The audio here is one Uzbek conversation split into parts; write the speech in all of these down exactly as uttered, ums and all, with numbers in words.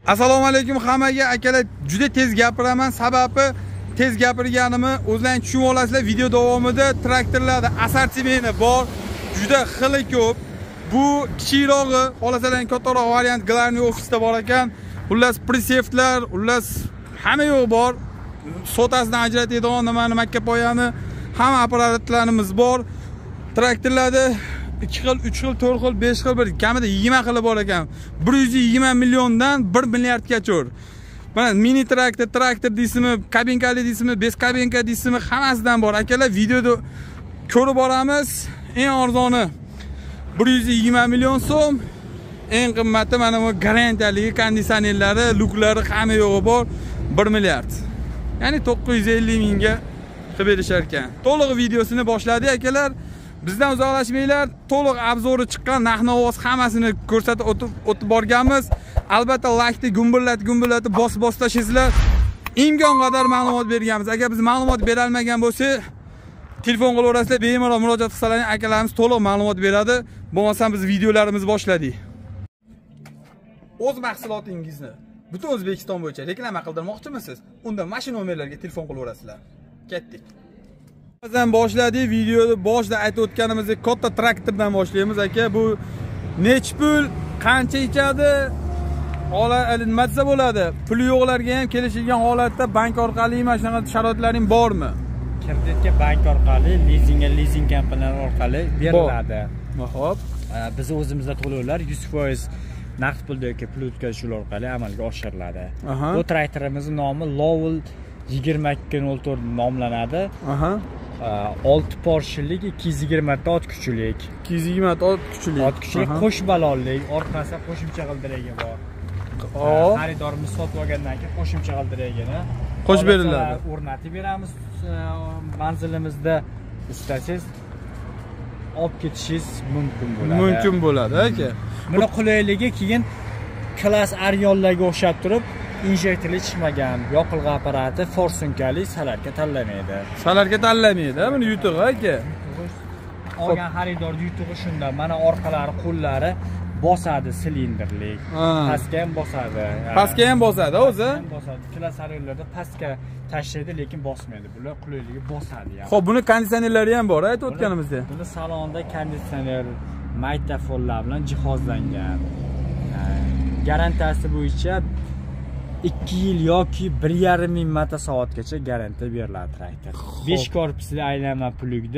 Assalomu alaykum hammaga. Akalar, juda tez gapiraman. Sababi tez gapirganimni o'zlaring tushunib olasizlar. Video davomida traktorlarda assortimenti bor, juda xili ko'p. Bu kichikroqi, xohlasalar kattaroq variant Glarni ofisda bor ekan. Xullas presevtlar, xullas hamma yo'q bor. Sotasidan ajratadigan nimani makka poyani, hamma apparatlarimiz bor. Traktorlarda ikki xil, uch xil, to'rt xil, besh xil, bir kamida yigirma xili bor ekan. bir yuz yigirma milliondan bir milliardgacha. Mana mini traktor, traktor deysizmi, kabinkali deysizmi, besh kabinka deysizmi, hammasidan bor. Akalar, videoda ko'rib boramiz. Eng arzoni bir yuz yigirma million so'm. Eng qimmati mana bu garantiyali konditsionerlari, luklari hamma yo'g'i bor bir milliard. Ya'ni to'qqiz yuz ellik mingga qilib berishar ekan. To'liq videosini boshladik akalar. Bizdan uzoqlashmanglar. To'liq obzori chiqqan, narx-navoz hammasini ko'rsatib o'tib o'tib borganmiz. Albatta laykni gumburlat gumburlatib bos-bos tashlaysizlar. Imkon qadar ma'lumot berganmiz. Agar biz ma'lumot bera olmagan bo'lsa, telefon qilaverasizlar, bemalol murojaat qilsalaring, akalarimiz to'liq ma'lumot beradi. Bo'lmasa biz videolarimizni boshladik. O'z mahsulotingizni butun O'zbekiston bo'yicha reklama qildirmoqchimisiz? Unda mashina nomerlariga telefon qilaverasizlar. Ketdik. Bizdan boshladik. Videoda boshida aytib o'tganimizdek katta traktordan boshlaymiz aka. Bu nech pul, qancha ichadi? Ola nima desa bo'ladi? Puli yo'qlarga ham kelishilgan holatda bank orqali mana shunaqa sharoitlaring bormi? Kreditga bank orqali, lizingga lizing kompaniyalari orqali beriladi. Xo'p. Biz o'zimizda to'lovlar yuz foiz naqd pulda yoki pul o'tkazishlar orqali amalga oshiriladi. Bu traktorimizning nomi Lowell yigirma ikki nol to'rt nomlanadi. Aha. olti porshillik, ikki yuz yigirma ta ot kuchlik. ikki yuz yigirma ta ot kuchlik. Ot kuchlik qo'sh balonlik, orqasida qo'shimcha g'ildiragi bor. Xaridorimiz sotib olgandan keyin qo'shimcha g'ildiragini qo'shib beriladi. O'rnatib beramiz manzilimizda. Istasangiz olib ketishingiz mumkin bo'ladi. Mumkin bo'ladi aka. Buni qulayligi keyin klass Aryonlarga o'xshab turib, injektorli chiqmagan yoqilg'i apparati forsunkali salarga tanlamaydi. Salarga tanlamaydi, buni yutug'i aka. Olgan xaridor yutug'i shunda, mana orqalari, qo'llari bosadi, silindrlik. Pastga ham bosadi. Pastga ham bosadi o'zi. Bosadi. Klass Aryonlarda pastga tashlaydi, lekin bosmaydi. Bular qulayligi bosadi ham. Xo'p, buni konditsionerlari ham bor, aytib o'tganimizda. Buni salonda konditsioner, magnitofonlar bilan jihozlangan. Garantiyasi bo'yicha ikki yil yoki bir yarim ming mata soatgacha garantiya beriladi traktor. besh korpusli aylanma plyugda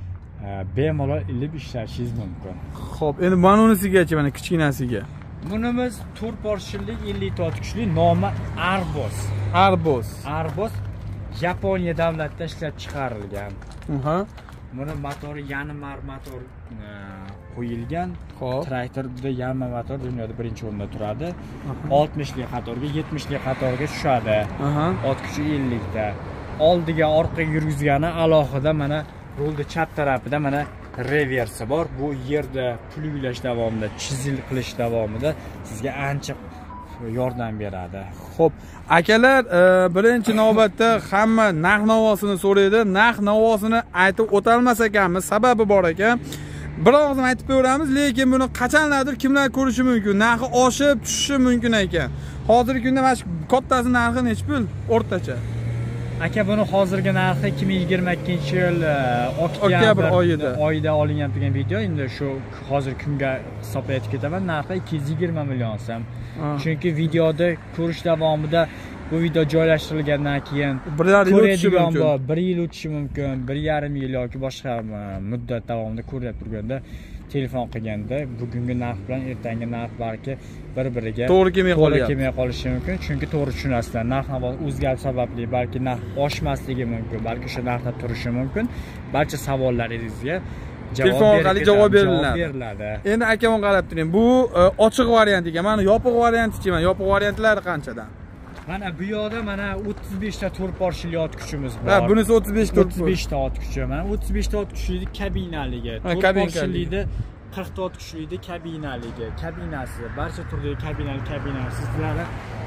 bemalol ilib ishlatishingiz mumkin. Xo'p, endi mana unisigacha, mana kichkinasiga. Bunimiz to'rt porshillik ellik ta ot kuchli, nomi Arbos. Arbos. Arbos Yaponiya davlatida ishlab chiqarilgan. Aha. Buni motori Yanmar motor qo'yilgan. Traktorda Yanmar motor dunyoda birinchi o'rinda turadi. oltmishlik qatorga, yetmishlik qatorga tushadi. Ot kuchi ellik ta. Oldiga, orqaga yurgizgani alohida mana rulda chap tarafida mana reversi bor. Bu yerda plyuglash davomida, chizil qilish davomida sizga ancha yordam beradi. Xo'p, akalar, birinchi navbatda hamma narx-navosini so'raydi. Narx-navosini aytib o'talmas ekanmiz, sababi bor ekan. Bir og'zim aytib qo'yamiz, lekin buni qachonlardir kimlar ko'rishi mumkin. Narxi oshib, tushishi mumkin ekan. Hozirgi kunda mana shu kattasi narxi nech pul o'rtacha? Aka, buni hozirgi narxi ikki ming yigirma ikkinchi yil oktyabr oyida oyida olingan turgan video. Endi shu hozir kunga hisoblab aytib ketaman. Narxi ikki yuz yigirma million so'm. Chunki videoda ko'rish davomida bu video joylashtirilgandan keyin bir yil o'tishi mumkin. bir yil o'tishi mumkin, bir yarim yil yoki boshqa muddat davomida ko'rib turganda telefon qilganda bugungi narx bilan ertangi narx balki bir-biriga to'g'ri kelmay qolyapti. To'g'ri kelmay qolishi mumkin, chunki to'g'ri tushunasizlar. Narx-navo o'zgarish sababli balki narx oshmasligi mumkin, balki o'sha narxda turishi mumkin. Barcha savollaringizga telefon orqali javob beriladi. Endi akamon qarab turing. Bu ochiq variant ekan. Mana yopiq variantichi, mana yopiq variantlari qanchadan? Mana bu yoqda mana o'ttiz besh ta to'rt porshili ot kuchimiz bor. Ha, bunisi o'ttiz besh ta o'ttiz besh ta ot kuchi. Mana o'ttiz besh ta ot kuchli kabinaligi, to'rt porshilida qirq ta ot kuchli kabinaligi, kabinasi, barcha turdagi kabinali kabinasi sizlarda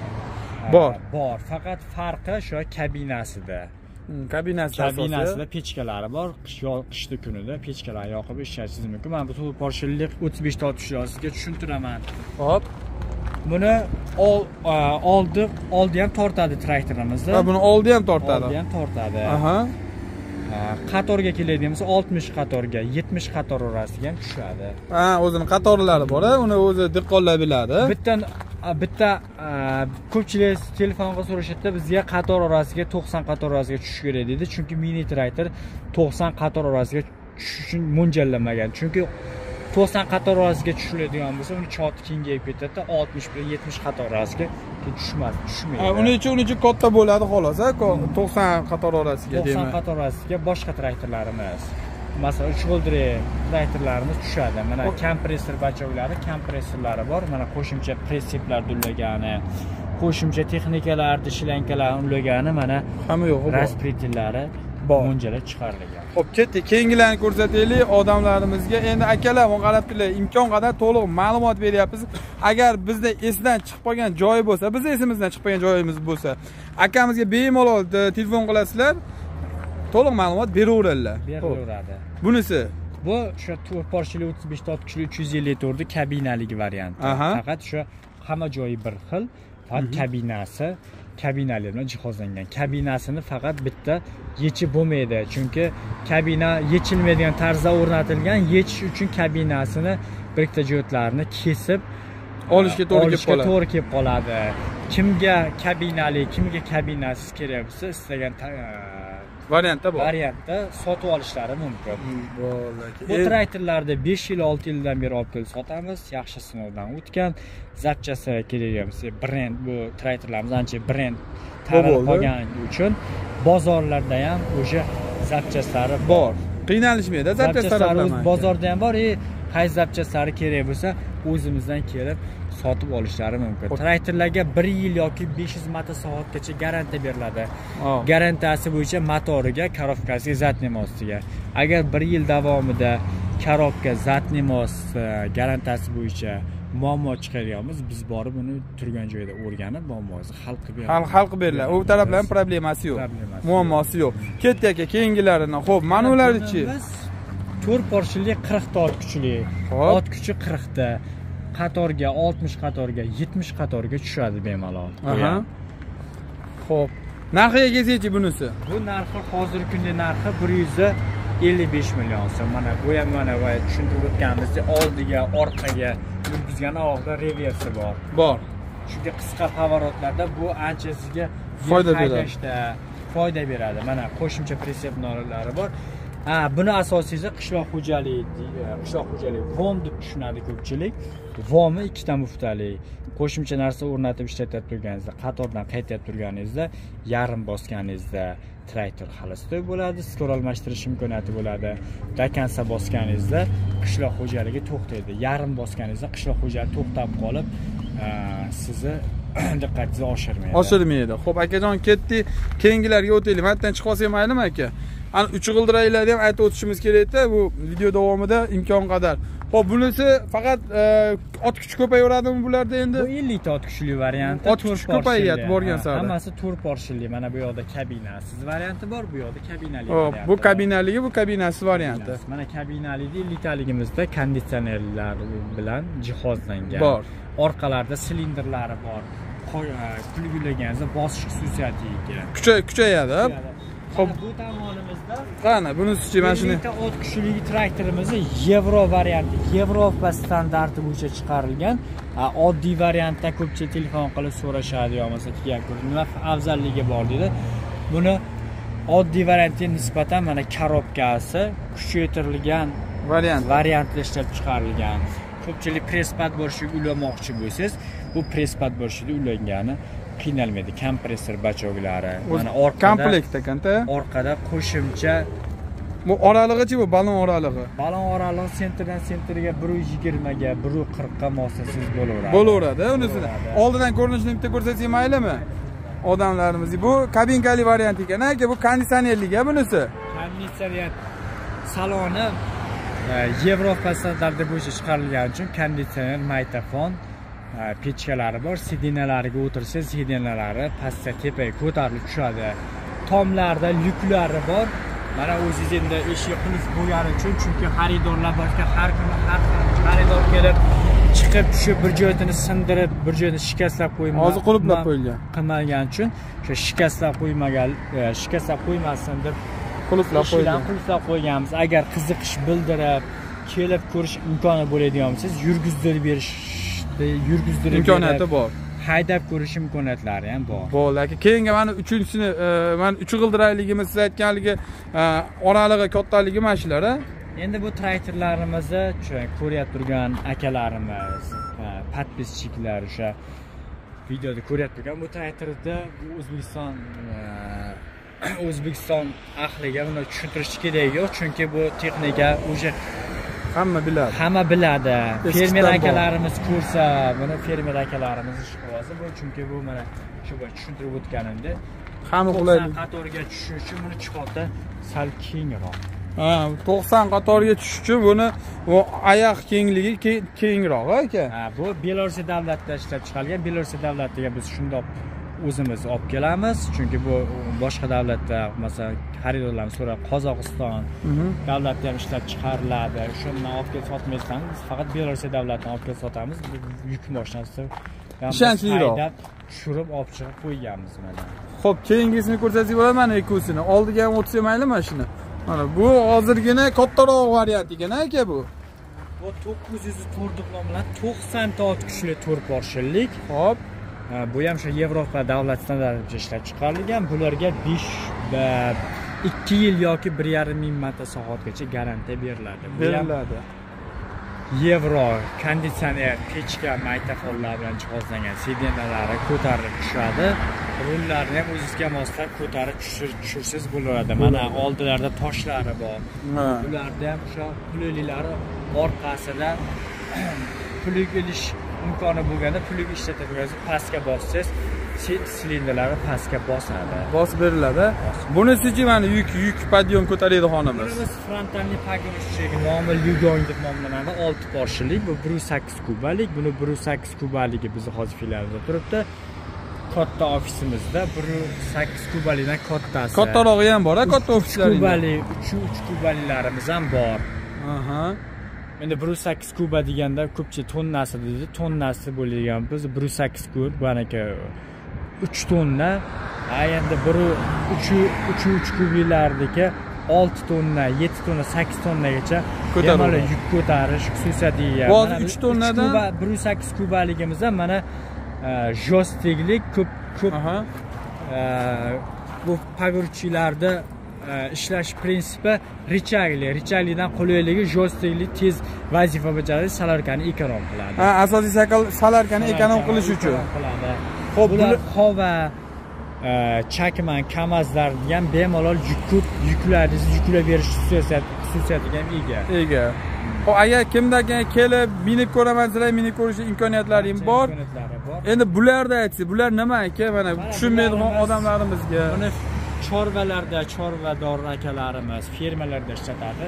bor. Bor. Faqat farqi shu kabinasida. Kabinasi kabinasida pechkalari bor. Qishda kunida pechkalar yoqib ishlatishingiz mumkin. Mana bu to'rt porshillik o'ttiz besh ta ot kuchli sizga tushuntiraman. Xo'p. buni oldi oldi ham tortadi traktorimizni. Ha, buni oldi ham tortadi. Oldi ham tortadi. Aha. Qatorga keladigan bo'lsa oltmish qatorga, yetmish qator orasiga ham tushadi. Ha, o'zining qatorlari bor, uni o'zi diqqonlab biladi. Bitta bitta ko'pchilik telefonga so'rashadi, bizga qator orasiga to'qson qator orasiga tushish kerak dedi. Chunki mini traktor to'qson qator orasiga tushish uchun mo'ljallanmagan. Chunki to'qson qator orasiga tushiladigan bo'lsa, uni choti kengayib ketadi, oltmish bilan yetmish qator orasiga tushmas, tushmaydi. Uning uchun uning uchun katta bo'ladi xolos, to'qson qator orasiga deyman. to'qson qator orasiga boshqa traktorlarimiz, masalan, uch g'ildirak traktorlarimiz tushadi. Mana kompressor bachoklari, kompressorlari bor. Mana qo'shimcha pressiplar ulagani, qo'shimcha texnikalarni, shlankalarni ulagani, mana hamma yo'q bor. Raspretillari mo'ljalga chiqarilgan. Xo'p, ketdik. Keyingilarni ko'rsataylik odamlarimizga. Endi akalar, men qarab turlar, imkon qadar to'liq ma'lumot beryapmiz. Agar bizda esdan chiqib qolgan joyi bo'lsa, biz esimizdan chiqib qolgan joyimiz bo'lsa, akamizga bemalol telefon qilasizlar, to'liq ma'lumot beraveradilar. Beraveradi. Bunisi bu o'sha to'rt porshili o'ttiz besh ta kuchli uch yuz ellik to'rt kabinalik varianti. Faqat o'sha hamma joyi bir xil, faqat kabinasi kabinali bilan jihozlangan. Kabinasini faqat bitta yechib bo'lmaydi. Chunki kabina yechilmaydigan tarzda o'rnatilgan. Yechish uchun kabinasini birikta jo'tlarini kesib olishga to'g'ri kelib qoladi. To'g'ri kelib qoladi. Kimga kabinali, kimga kabinasiz kerak bo'lsa, istagan variantda bor. Variantda sotib olishlari mumkin. Bu traktorlarni besh yil olti yildan beri olib kelib sotamiz. Yaxshi sinovdan o'tgan. Zapchasi kerak bo'lsa, brend bu traktorlarimiz ancha brend ta'rif qilgani uchun bozorlarda ham o'sha zapchaslari bor. Qiynalishmaydi zapchaslari bozorda ham bor. Qaysi zapchaslari kerak bo'lsa, o'zimizdan kelib sotib olishlari mumkin. Traktorlarga bir yil yoki besh yuz motor soatgacha garantiya beriladi. Garantiyasi bo'yicha motoriga, korobkasiga, zatnimosiga. Agar bir yil davomida korobka, zatnimos garantiyasi bo'yicha muammo chiqarganmiz, biz borib uni turgan joyda o'rganib, muammosi hal qilib beramiz. Hal hal qilib beriladi. U taraflarning problemasi yo'q. Muammosi yo'q. Ketdi aka, keyingilarini. Xo'p, mana ularni-chi? to'rt porshili qirq ta ot kuchli. Ot kuchi qirq ta. Qatorga, oltmish qatorga, yetmish qatorga tushadi bemalol. Aha. Xo'p. Narxiga kelsak-chi bunisi? Bu narxi hozirgi kunda narxi bir yuz ellik besh million so'm. Mana bu ham mana va tushuntirib o'tganimizdek, oldiga, orqaga yurgizgan og'da reversi bor. Bor. Chunki qisqa pavorotlarda bu ancha sizga foyda beradi. Foyda beradi. Mana qo'shimcha pritsep nolari bor. Ha, buni asosiysi qishloq xo'jaligi, qishloq xo'jaligi vom deb tushunadi ko'pchilik. Vomi ikkita muftali. Qo'shimcha narsa o'rnatib ishlatib turganingizda, qatordan qaytib turganingizda, yarim bosganingizda traktor xalosday bo'ladi, skor almashtirish imkoniyati bo'ladi. Dakansa bosganingizda qishloq xo'jaligi to'xtaydi. Yarim bosganingizda qishloq xo'jaligi to'xtab qolib, sizni diqqatingizni oshirmaydi. Oshirmaydi. Xo'p, akajon ketdi. Keyingilarga o'taylik. Matdan chiqib olsak maylimi aka? Ana uch g'ildiraklarni ham aytib o'tishimiz kerak-da bu video davomida imkon qadar. Xo'p, bunisi faqat ot kuchi ko'payaveradimi bularda endi? Bu ellik ta ot kuchli varianti. Ot kuchi ko'payadi borgan sari. Hammasi to'rt porshili. Mana bu yoqda kabinasiz varianti bor, bu yoqda kabinali varianti. Bu kabinaligi, bu kabinasiz varianti. Mana kabinalida ellik taligimizda konditsionerlar bilan jihozlangan. Bor. Orqalarda silindrlari bor. Kulgulaganingizda bosish xususiyatiga ega. Kuchayadi. Xo'p, bu tomonimizda qani bunisi-chi mana shuni ot kuchligi traktorimiz Yevro varianti, Yevropa standarti bo'yicha chiqarilgan. Oddiy variantda ko'pchilik telefon qilib so'rashadi, yo bo'lmasa nima afzalligi bor deydi. Buni oddiy variantga nisbatan mana korobkasi kuchaytirilgan variant variantda ishlab chiqarilgan. Ko'pchilik presspad bo'lishiga ulamoqchi bo'lsangiz, bu presspad bo'lishida ulangani qiynalmaydi. Kompressor bachoklari, mana orqada komplekt ekanda. Orqada qo'shimcha bu oralig'ichi bu balon oralig'i. Balon oralig'i sentrdan sentriga bir yuz yigirma ga, bir yuz qirq ga moslasiz bo'laveradi. Bo'laveradi. Unisini oldidan ko'rinishini bitta ko'rsatsak maylimi? Odamlarimiz bu kabinkali variant ekan, aka bu konditsionerlik a bunisi. Konditsioner saloni Yevropa standarti bo'yicha chiqarilgani uchun konditsioner, magnitofon, pechkalari bor. Sidinalariga o'tirsangiz, sidinalari pastga tepaga ko'tarilib tushadi. Tomlarda lyuklari bor. Mana o'zingiz endi eshik qilib bo'lgani uchun, chunki xaridorlar boshqa har kuni har xaridor kelib chiqib tushib bir joyini sindirib bir joyini shikastlab qo'ymagan. Hozir qulflab qo'yilgan. Qilmagan uchun o'sha shikastlab qo'ymagan, shikastlab qo'ymasin deb qulflab qo'ygan. Qulflab qo'yganmiz. Agar qiziqish bildirib, kelib ko'rish imkoni bo'ladigan bo'lsangiz, yurgizdirib berish, yurgizdirib imkoniyati bor. Haydab ko'rish imkoniyatlari ham bor. Bo'ldi aka. Keyingi mana uchinchisini, mana uch g'ildirayligimiz siz aytganligi oralig'i kattaligi mana shular, a? Endi bu traktorlarimizni ko'rib turgan akalarimiz, podpischilar o'sha videoda ko'rib turgan bu traktorda O'zbekiston O'zbekiston ahliga buni tushuntirish kerak yo'q, chunki bu texnika o'sha hamma biladi. Hamma biladi. Fermer akalarimiz ko'rsa, buni fermer akalarimiz ish qilsa bu, chunki bu mana shu boy tushuntirib o'tganimda hamma qulaylik qatoriga tushish uchun buni chiqotda sal kengroq. Ha, to'qson qatoriga tushish uchun buni u oyoq kengligi kengroq aka. Ha, bu Belarus davlatida ishlab chiqarilgan. Belarus davlatiga biz shundoq o'zimiz olib kelamiz, chunki bu boshqa davlatda, masalan, xaridorlarni so'rab Qozog'iston davlatida ham ishlab chiqariladi. Shundan olib kelib sotmaysan, biz faqat Belarus davlatidan olib kelib sotamiz. Yuk mashinasi ishonchliroq tushirib olib chiqib qo'yganmiz mana. Xo'p, keyingisini ko'rsatsak bo'ladimi? Mana ikkovsini. Oldiga ham o'tsa mayli mashina. Mana bu hozirgina kattaroq variant ekan aka bu. Bu to'qqiz yuz to'rt bilan to'qson ta ot kuchli to'rt porshinlik. Xo'p. Bu ham o'sha Yevropa davlat standartida ishlab chiqarilgan. Bularga besh ikki yil yoki bir yarim ming marta soatgacha garantiya beriladi. Beriladi. Yevro konditsioner, pechka, magnitofonlar bilan jihozlangan sidenalari ko'tarib tushadi. Rullarni ham o'zingizga moslab ko'tarib tushirsiz bo'ladi. Mana oldilarda toshlari bor. Ularda ham o'sha pulliklari orqasida pullik ilish imkoni bo'lganda pullik ishlatadigansiz pastga bossangiz silindrlari pastga bosadi. Bosib beriladi. Bunisi-chi mana yuk yuk podyom ko'taradi xonamiz. Biz frontalniy pogrushchik nomi Lyugon deb nomlanadi. olti porshinlik, bu bir yuz sakkiz kubalik. Buni bir yuz sakkiz kubaligi bizni hozir filialida turibdi. Katta ofisimizda bir yuz sakkiz kubalikdan kattasi. Kattarog'i ham bor, katta ofislar. Kubalik, uch kubaliklarimiz ham bor. Aha. Endi bir yuz sakkiz kuba deganda ko'pchilik tonnasi deydi. Tonnasi bo'lgan biz bir yuz sakkiz kub, buniki uch tonna. Ha, endi bir uch uch kubliklardagi olti tonna, yetti tonna, sakkiz tonnagacha bemalol yuk ko'tarish xususiyatiga ega. Mana uch tonnadan bir yuz sakkiz kubaligimizda mana jostiklik ko'p ko'p bu pogruchchilarda ishlash prinsipi richagli, richaglikdan quloyligi, jostiklik tez vazifa bajaradi, salarkani ekonom qiladi. Ha, asosiy salarkani ekonom qilish uchun. Xo'p, bular havo chakman, kamazlar ham bemalol yuk yuklaringizni yuklab berish xususiyatiga ham ega. Ega. Xo'p, agar kimdaga kelib minib ko'raman desalar, minib ko'rish imkoniyatlarim bor. Endi bularda aytsa, bular nima aka? Mana tushunmaydigan odamlarimizga. Buni chorvalarda, chorvador akalarimiz fermalarda ishlatadi.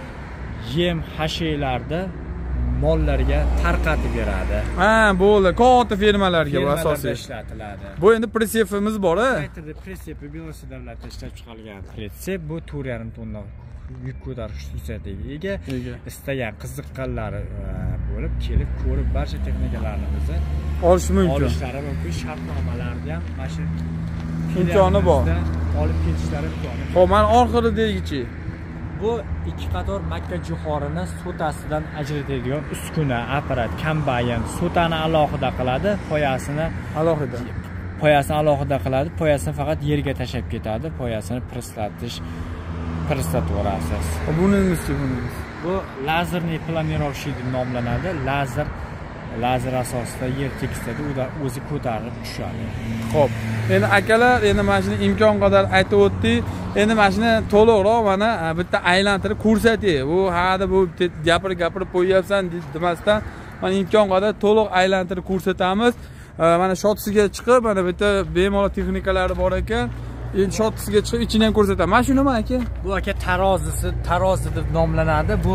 Yem hashiylarda mollarga tarqatib beradi. Ha, bo'ldi. Katta fermalarga bu asosiy ishlatiladi. Bu endi pritsepimiz bor-a? Aytdi, prinsipi Belarus davlatida ishlab chiqarilgan pritsep. Bu to'rt yarim tonna yuk ko'tarish xususiyatiga ega. Istagan qiziqqanlari bo'lib kelib ko'rib barcha texnikalarimizni olish mumkin. Olishlari mumkin. Shartnomalarni ham mana shu imkoni bor. Olib ketishlari imkoni. Xo'p, mana oxiridagichi. Bu ikki qator makka jo'xorini sotasidan ajratadigan uskuna, apparat, kombayn, sotani alohida qiladi, poyasini alohida. Poyasini alohida qiladi, poyasini faqat yerga tashab ketadi, poyasini pristlatish, pristlatib yuborasiz. Buni nima bunimiz? Bu lazerniy planirovщик deb nomlanadi. Lazer lazer asosida yer tekistada o'zi ko'tarib tushadi. Xo'p, endi akalar, endi mashina imkon qadar aytib o'tdik. Endi mashina to'liqroq mana bitta aylantirib ko'rsating. Bu hada bu gapirib gapirib qo'yapsan demasdan, mana imkon qadar to'liq aylantirib ko'rsatamiz. Mana shotisiga chiqib, mana bitta bemalol texnikalari bor ekan. Endi shotisiga chiqib ichini ham ko'rsataman. Mana shu nima aka? Bu aka tarozisi, tarozi deb nomlanadi. Bu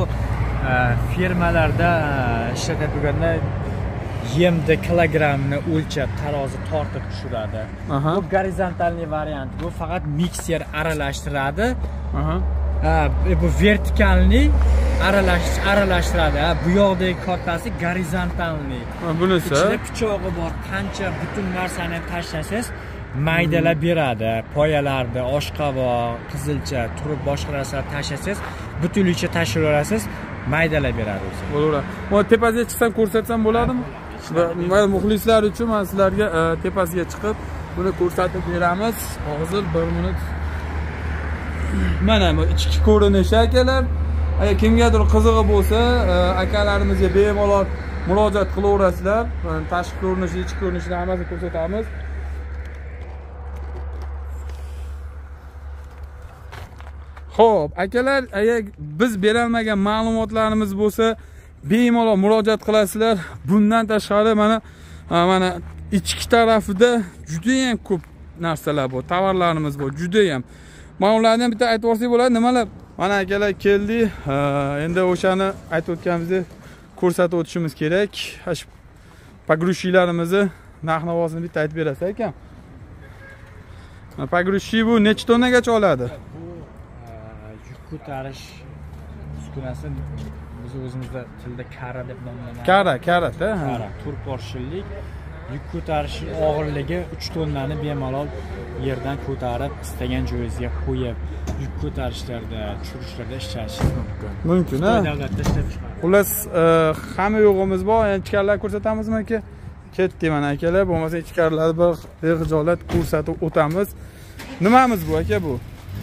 firmalarda ishlatilganda yemda kilogrammni o'lchab tarozi tortib tushiradi. Bu gorizontalniy variant. Bu faqat mikser aralashtiradi. Aha. Bu vertikalniy aralash aralashtiradi. Bu yoqdagi kattasi gorizontalniy. Bunisi ichida pichog'i bor. Qancha butun narsani ham tashlasangiz, maydalab beradi. Poyalarni, oshqovoq, qizilcha, turib boshqa narsalar tashlasangiz, butunligicha tashlab olasiz, maydalab beradi o'zi. Bo'laveradi. Mana tepasiga chiqsam ko'rsatsam bo'ladimi? Va muxlislar uchun men sizlarga tepasiga chiqib buni ko'rsatib beramiz. Hozir bir minut. Mana bu ichki ko'rinishi akalar. Agar kimgadir qizig'i bo'lsa, akalarimizga bemalol murojaat qilaverasizlar. Tashqi ko'rinishi, ichki ko'rinishini hammasini ko'rsatamiz. Xo'p, akalar, agar biz berolmagan ma'lumotlarimiz bo'lsa, bemalol murojaat qilasizlar. Bundan tashqari mana mana ichki tarafida juda ham ko'p narsalar bor, tovarlarimiz bor, juda ham. Men ularni bitta aytib o'tsak bo'ladi, nimalar? Mana akalar keldi. Endi o'shani aytib o'tganimizni ko'rsatib o'tishimiz kerak. Hash pogrushilarimizni narx-navosini bitta aytib berasiz ekan. Pogrushi bu necha tonnagacha oladi? Bu yuk ko'tarish uskunasi biz o'zimizda tilda kara deb nomlanadi. Kara, kara-da. Kara, to'rt porshillik yuk ko'tarish og'irligi uch tonnani bemalol yerdan ko'tarib istagan joyingizga qo'yib yuk ko'tarishlarda, tushirishlarda ishlashingiz mumkin. Mumkin, ha? Davlatda ishlab chiqaradi. Xullas, hamma yo'g'imiz bor. Ichkarilarni ko'rsatamizmi aka? Ketdi mana akalar, bo'lmasa ichkarilarni bir bexijolat ko'rsatib o'tamiz. Nimamiz bu aka bu?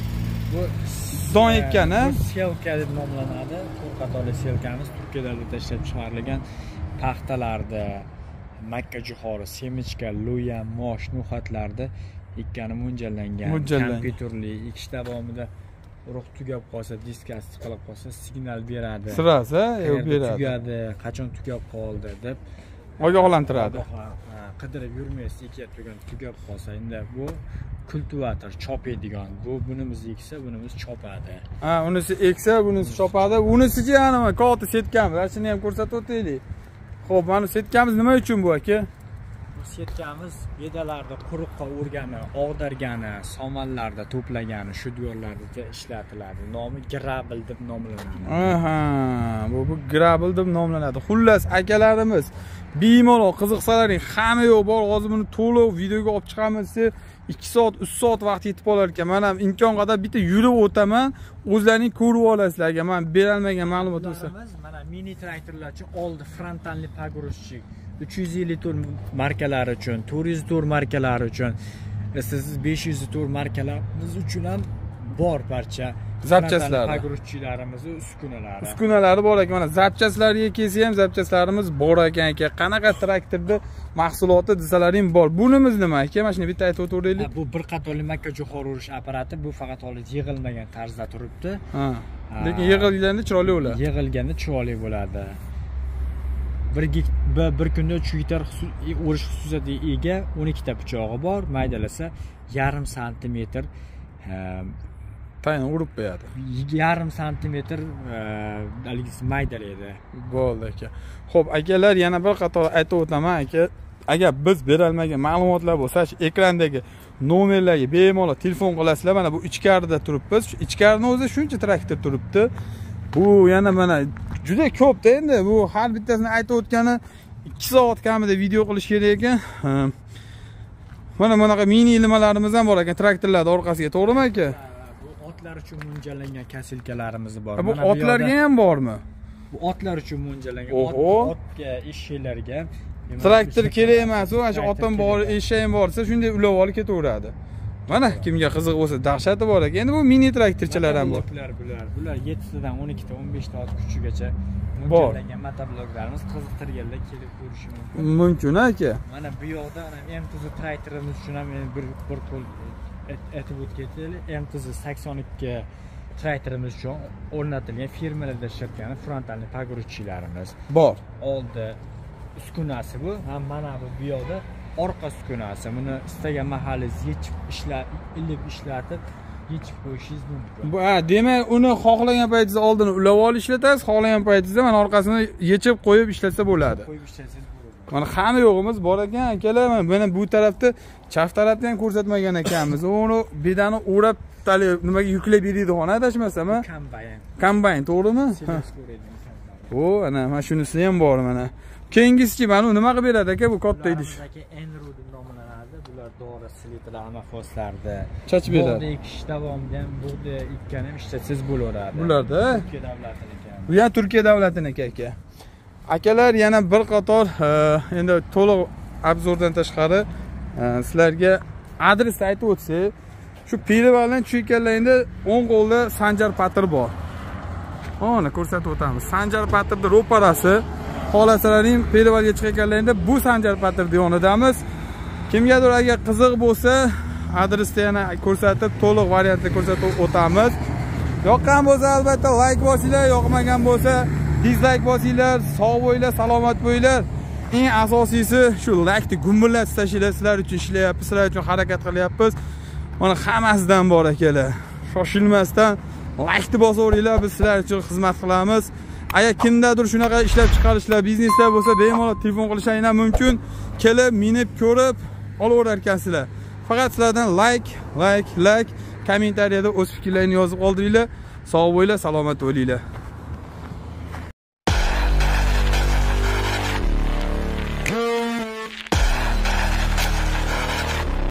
Bu don ekkan, ha? Selka deb nomlanadi. To'rt qatorli selkamiz Turkiyada ishlab chiqarilgan paxtalarda makka jo'xori, semichka, lo'ya, mosh, no'xatlarda ekkani mo'ljallangan. Kompyuterli ekish davomida urug' tugab qolsa, diskasi siqilib qolsa, signal beradi. Sirasi, beradi. Tugadi, qachon tugab qoldi deb ogohlantiradi. Qidirib yurmaysiz, ekayotgan tugab qolsa, endi bu kultivator chopadigan. Bu bunimiz eksa, bunimiz chopadi. Ha, unisi eksa, bunisi chopadi. Unisichi nima? Katta setkamiz. Shuni ham ko'rsatib o'taylik. Xo'p, mana setkamiz nima uchun bu aka? Bu setkamiz bedalarda quruqqa o'rgani, og'dargani, somonlarda to'plagani, shu diyorlarda ishlatiladi. Nomi grabl deb nomlanadi. Aha, bu bu grabl deb nomlanadi. Xullas, akalarimiz bemalol qiziqsalaring, hamma yo'q bor. Hozir buni to'liq videoga olib chiqamiz. ikki soat, uch soat vaqt yetib olar ekan. Men ham imkon qadar bitta yurib o'taman. O'zlaring ko'rib olasizlarga. Men berolmagan ma'lumot bo'lsa. Mana mini traktorlar uchun oldi frontalniy pogrushchik uch yuz ellik to'rt markalari uchun, to'rt yuz to'rt markalari uchun, siz besh yuz to'rt markalarimiz uchun ham bor parcha zapchaslar. Pogrushchilarimiz, uskunalari. Uskunalari bor ekan. Mana zapchaslarga kelsa ham zapchaslarimiz bor ekan aka. Qanaqa traktorda mahsuloti desalaring bor. Bunimiz nima aka? Mana shuni bitta aytib o'tiraylik. Bu bir qatorli makka jo'xori urish apparati. Bu faqat hozir yig'ilmagan tarzda turibdi. Ha. Lekin yig'ilganda chiroyli bo'ladi. Yig'ilganda chiroyli bo'ladi. bir bir kunda uch gektar urish xususiyatiga ega o'n ikkita pichog'i bor. Maydalasa yarim santimetr tayin urib qo'yadi. Yarim santimetr haligisi maydalaydi. Bo'ldi aka. Xo'p, akalar, yana bir qator aytib o'taman aka. Agar biz berolmagan ma'lumotlar bo'lsa, shu ekrandagi nomerlarga bemalol telefon qilasizlar. Mana bu ichkarida turibmiz. Shu ichkarida o'zi shuncha traktor turibdi. Bu yana mana juda ko'p-da endi. Bu har bittasini aytib o'tgani ikki soat kamida video qilish kerak ekan. Mana bunaqa mini nimalarimiz ham bor ekan traktorlarning orqasiga, to'g'rimi aka? Bu otlar uchun mo'ljallangan kasilkalarimiz bor. Bu otlarga ham bormi? Bu otlar uchun mo'ljallangan. Otga, eshaklarga. Traktor kerak emas, u o'sha otim bor, eshagim borsa shunday ulab olib ketaveradi. Mana kimga qiziq bo'lsa, dahshati bor ekan. Endi bu mini traktorchilar ham bor. Bular, bular, bular yettitadan o'n ikkita, o'n beshta ot kuchigacha mo'ljallangan motobloklarimiz qiziqtirganlar kelib ko'rishi mumkin. Mumkin aka. Mana bu yoqda ana M T Z traktorimiz uchun ham bir bir qo'l aytib o'taylik. M T Z sakson ikki traktorimiz uchun o'rnatilgan firmalarda ishlatgan frontalniy pogrushchilarimiz bor. Oldi uskunasi bu. Ham mana bu bu yoqda orqa uskunasi. Buni istagan mahalingiz yechib ishlab, ilib ishlatib yechib qo'yishingiz mumkin. Bu ha, demak, uni xohlagan paytingizda oldini ulab olib ishlatasiz, xohlagan paytingizda mana orqasini yechib qo'yib ishlatsa bo'ladi. Qo'yib ishlatsangiz bo'ladi. Mana hamma yo'g'imiz bor ekan akalar. Mana bu tarafda chap tarafni ham ko'rsatmagan ekanmiz. Uni bedani o'rab nimaga yuklab beradi xona adashmasam, ha? Kombayn. Kombayn, to'g'rimi? O, ana mana shunisi ham bor mana. Keyingisi mana nima qilib beradi aka bu katta idish? Enru deb nomlanadi. Bular dori silitlar, amafoslarda. Chachib beradi. Bug'da ekish davomida ham bug'da ekkan ham ishlatsiz bo'laveradi. Bularda Turkiya davlatiniki. Bu ham Turkiya davlatiniki aka. Akalar yana bir qator endi to'liq obzordan tashqari sizlarga adresni aytib o'tsak, shu Pelivaldan tushib kelganda o'ng qo'lda Sanjar Patr bor. Mana ko'rsatib o'tamiz. Sanjar Patrning ro'parasi. Xolasalaring Pelivalga chiqayotganda bu Sanjar Patr yonidamiz. Kimgadir agar qiziq bo'lsa, adresni yana ko'rsatib, to'liq variantni ko'rsatib o'tamiz. Yoqqan bo'lsa albatta like bosinglar, yoqmagan bo'lsa dislike bosinglar. Sog' bo'linglar, salomat bo'linglar. Eng asosiysi shu like-ni gumburlatib tashlanglar. Sizlar uchun ishlayapmiz, sizlar uchun harakat qilyapmiz. Mana hammasidan bor akalar. Shoshilmasdan like-ni bosaveringlar, biz sizlar uchun xizmat qilamiz. Agar kimdadir shunaqa ishlab chiqarishlar, bizneslar bo'lsa, bemalol telefon qilishingiz mumkin. Kelib, minib, ko'rib olaverar ekansizlar. Faqat sizlardan like, like, like, kommentariyada o'z fikrlaringizni yozib qoldiringlar. Sog' bo'linglar, salomat bo'linglar.